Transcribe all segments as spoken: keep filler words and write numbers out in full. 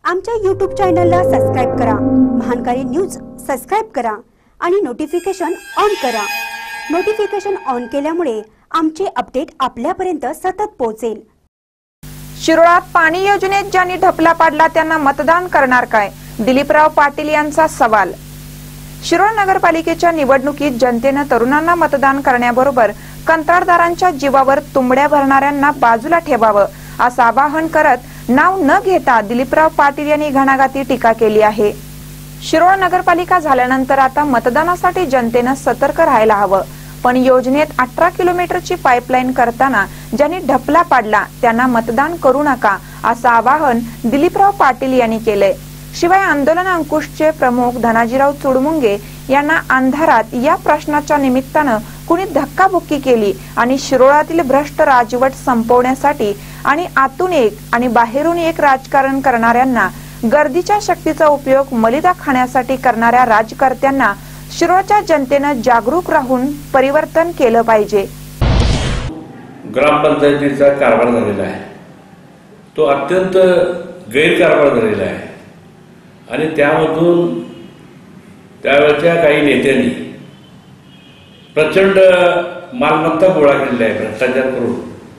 आमच्या यूट्यूब चॅनलला सबस्क्राइब करा, महानकारी न्यूज सबस्क्राइब करा आणि नोटिफिकेशन ऑन करा। नोटिफिकेशन ऑन केल्यामुळे आमचे अपडेट आपल्यापर्यंत सतत पोहोचेल। शिरोळात पाणी योजनेत ज्यांनी ढपला पाडला त्यांना मतदान करणार काय? दिलीपराव पाटील यांचा सवाल। शिरोळ नगरपालिकेच्या निवडणुकीत जनतेने तरुणांना मतदान करण्याबरोबर कंत्राटदारांच्या जीवावर तुंबड्या भरणाऱ्यांना बाजूला ठेवावं असं आवाहन करत नाव न घेता दिलीपराव पाटील यांनी घणाघाती टीका केली आहे। शिरोळ नगरपालिका झाल्यानंतर आता मतदानासाठी जनतेने सतर्क राहायला हवं, पण योजनेत अठरा किलोमीटरची पाईपलाईन करताना ज्यांनी ढपला पाडला त्यांना मतदान करू नका असं आवाहन दिलीपराव पाटील यांनी केले। शिवाय आंदोलन अंकुशचे प्रमुख धनाजीराव चुडमुंगे यांना अंधारात या प्रश्नाच्या निमित्तानं कुणी धक्काबुक्की केली आणि शिरोळातील भ्रष्ट राजवट संपवण्यासाठी आणि आतून एक आणि बाहेरून एक राजकारण करणाऱ्यांना गर्दीच्या शक्तीचा उपयोग मलिदा खाण्यासाठी करणाऱ्या राजकर्त्यांना शिरोळच्या जनतेनं जागरूक राहून परिवर्तन केलं पाहिजे। ग्रामपंचायतीचा कारभार झालेला आहे, तो अत्यंत गैरकारभार झालेला आहे आणि त्यामधून त्यावेळच्या काही नेत्यांनी प्रचंड मालमत्ता गोळा केलेला आहे भ्रष्टाचार करून।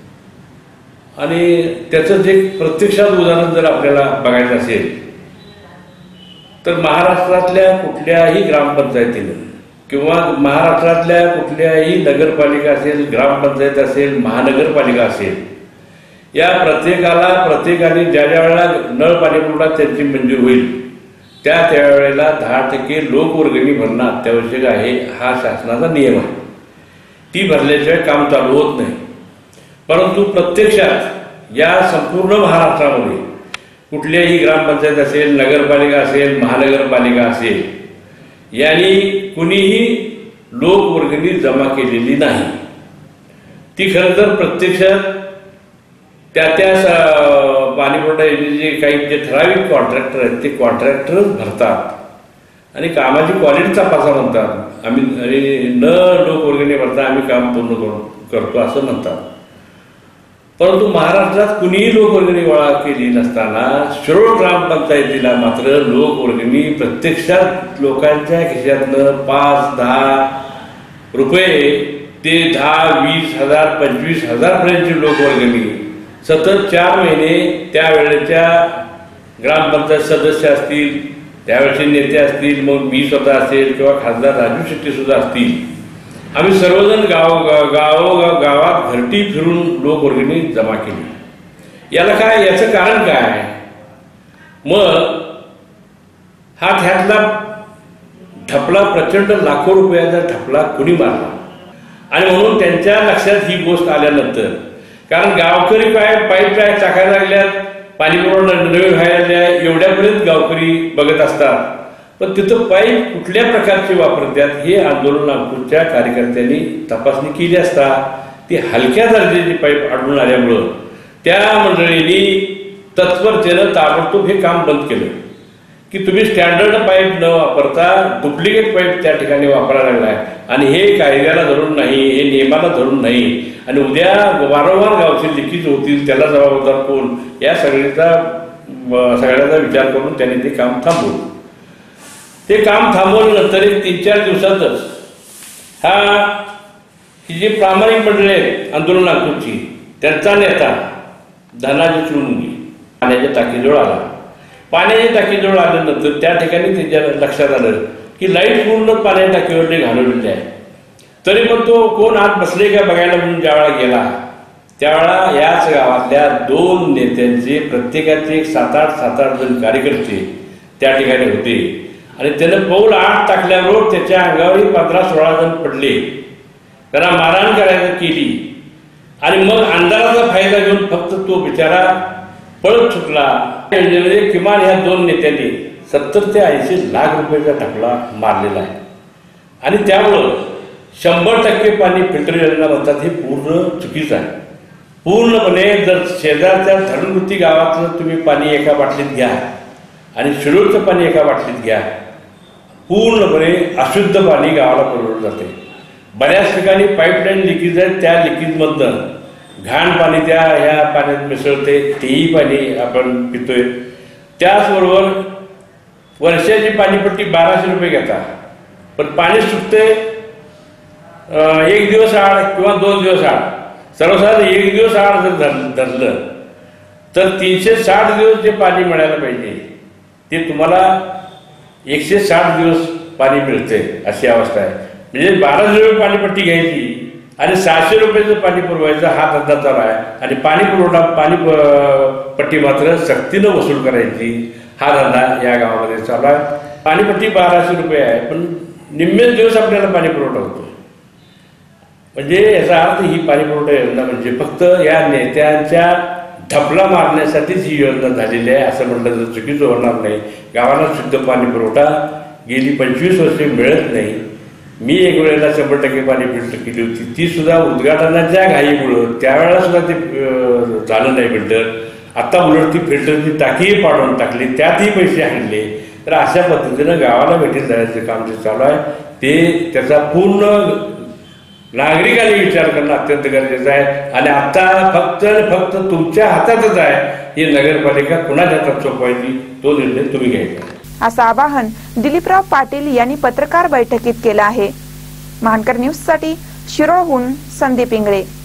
आणि त्याचं जे प्रत्यक्षात उदाहरण जर आपल्याला बघायचं असेल तर महाराष्ट्रातल्या कुठल्याही ग्रामपंचायतीनं किंवा महाराष्ट्रातल्या कुठल्याही नगरपालिका असेल, ग्रामपंचायत असेल, महानगरपालिका असेल, या प्रत्येकाला प्रत्येकाने ज्या ज्या वेळेला नळ पाणी पुरवठा त्यांची मंजूर होईल त्या त्यावेळेला दहा टक्के लोकवर्गणी भरणं अत्यावश्यक आहे, हा शासनाचा नियम आहे। ती भरल्याशिवाय काम चालू होत नाही। परंतु प्रत्यक्षात या संपूर्ण महाराष्ट्रामध्ये कुठल्याही ग्रामपंचायत असेल, नगरपालिका असेल, महानगरपालिका असेल, यांनी कुणीही लोकवर्गणी जमा केलेली नाही। ती खरं तर प्रत्यक्षात त्या त्या पाणीपुरवठा योजनेचे काही जे ठराविक कॉन्ट्रॅक्टर आहेत ते कॉन्ट्रॅक्टरच भरतात आणि कामाची क्वालिटी तपासा म्हणतात, आम्ही न लोकवर्गणी भरता आम्ही काम पूर्ण करू करतो असं म्हणतात। परंतु महाराष्ट्रात कुणीही लोकवर्गणी गोळा केली नसताना शिरोळ ग्रामपंचायतीला मात्र लोकवर्गणी प्रत्यक्षात लोकांच्या खिशातनं पाच दहा रुपये ते दहा वीस हजार पंचवीस हजार पर्यंतची लोकवर्गणी सतत चार महिने त्यावेळेच्या ग्रामपंचायत सदस्य असतील, त्यावेळेचे नेते असतील, मग मी स्वतः असेल किंवा खासदार राजू शेट्टी सुद्धा असतील, आम्ही सर्वजण गाव गाव गावात घरटी फिरून लोकवर्गणी जमा केली। याला काय, याचं कारण काय? मग हा त्यातला ढपला प्रचंड लाखो रुपयाचा ढपला कुणी मारला आणि म्हणून त्यांच्या लक्षात ही गोष्ट आल्यानंतर, कारण गावकरी काय पाईप काय टाकायला लागल्यात, पाणी पुरवठा नवीन व्हायला लागल्या, एवढ्यापर्यंत गावकरी बघत असतात, पण तिथं पाईप कुठल्या प्रकारचे वापरतात हे आंदोलन अंकुशच्या कार्यकर्त्यांनी तपासणी केली असता ती हलक्या दर्जाची पाईप आढळून आल्यामुळं त्या मंडळींनी तत्परतेनं ताबडतोब हे काम बंद केलं की तुम्ही स्टँडर्ड पाईप न वापरता डुप्लिकेट पाईप त्या ठिकाणी वापरायला लागलाय आणि हे कायद्याला धरून नाही, हे नियमाला धरून नाही आणि उद्या वारंवार गावचे लिखित होतील, त्याला जबाबदार कोण, या सगळ्याचा सगळ्याचा विचार करून त्यांनी ते काम थांबवलं। ते काम थांबवल्यानंतर एक तीन चार दिवसातच हा ही जी प्रामाणिक मंडळी आहेत आंदोलन अंकुशची, त्यांचा नेता धनाजी चुडमुंगे पाण्याच्या टाकीजवळ आला। पाण्याच्या टाकीजवळ आल्यानंतर त्या ठिकाणी त्याच्या लक्षात आलं की लाईट पूर्ण पाण्याच्या टाकीवर घालवलेली आहे, तरी पण तो कोण आत बसले का बघायला म्हणून ज्यावेळा गेला त्यावेळा याच गावातल्या दोन नेत्यांचे प्रत्येकाचे एक सात आठ सात आठ जण कार्यकर्ते त्या ठिकाणी होते आणि त्यानं पाऊल आत टाकल्यावर त्याच्या अंगावरही पंधरा सोळा जण पडले, त्यांना मारहाण करायला केली आणि मग अंधाराचा फायदा घेऊन फक्त तो बिचारा पळत सुटला। म्हणजे किमान ह्या दोन नेत्यांनी सत्तर ते ऐंशी लाख रुपयाचा ढपला मारलेला आहे आणि त्यामुळं शंभर टक्के पाणी फिल्टर योजना म्हणतात हे पूर्ण चुकीचं आहे। पूर्णपणे जर शेजारच्या धरणवृत्ती गावातलं तुम्ही पाणी एका बाटलीत घ्या आणि शिरोळचं पाणी एका बाटलीत घ्या, पूर्णपणे अशुद्ध पाणी गावाला पुरवलं जाते। बऱ्याच ठिकाणी पाईपलाईन लिकेज आहेत, त्या लिकेजमधनं घाण पाणी त्या ह्या पाण्यात मिसळते, तेही पाणी आपण पितोय। त्याचबरोबर वर्षाची पाणीपट्टी बाराशे रुपये घेतात, पण पाणी सुटते एक दिवस आड किंवा दोन दिवस आड. सर्वसाधारण एक दिवस आड जर धर धरलं तर तीनशे साठ दिवस जे पाणी मिळायला पाहिजे ते तुम्हाला एकशे साठ दिवस पाणी मिळते अशी अवस्था आहे. म्हणजे बाराशे रुपये पाणीपट्टी घ्यायची आणि सहाशे रुपयाचं पाणी पुरवायचं हा धंदा चालू आहे. आणि पाणी पुरवठा पाणी पट्टी मात्र सक्तीनं वसूल करायची हा धंदा या गावामध्ये चालू आहे. पाणीपट्टी बाराशे रुपये आहे, पण निम्मे दिवस आपल्याला पाणी पुरवठा होतो. म्हणजे याचा अर्थ ही पाणी पुरवठा योजना म्हणजे फक्त या नेत्यांच्या ढपला मारण्यासाठीच ही योजना झालेली आहे असं म्हटलं तर चुकीचं होणार नाही. गावाला शुद्ध पाणी पुरवठा गेली पंचवीस वर्षे मिळत नाही. मी एक वेळेला शंभर टक्के पाणी फिल्टर केली होती, ती सुद्धा उद्घाटनाच्या घाईमुळं त्यावेळेला सुद्धा ते झालं नाही फिल्टर. आता उलट ती फिल्टरची टाकीही पाडून टाकली, त्यातही पैसे आणले. तर अशा पद्धतीनं गावाला भेटीत जाण्याचं काम जे चालू आहे ते त्याचा पूर्ण नागरिकांनी विचार करणं अत्यंत गरजेचं आहे. आणि आता फक्त फक्त तुमच्या हातातच आहे ही नगरपालिका कुणाच्या हातात सोपवायची तो निर्णय तुम्ही घ्यायचा असं आवाहन दिलीपराव पाटील यांनी पत्रकार बैठकीत केलं आहे. महानकर न्यूज साठी शिरोळहून संदीप इंगळे.